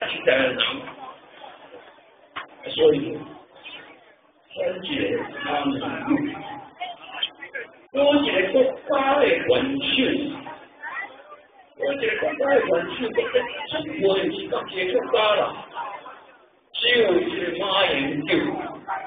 时代的人，所以团结他们，我一个国家的元首，我一个国家的元首，中国的是个国家啦，只有一个马英九。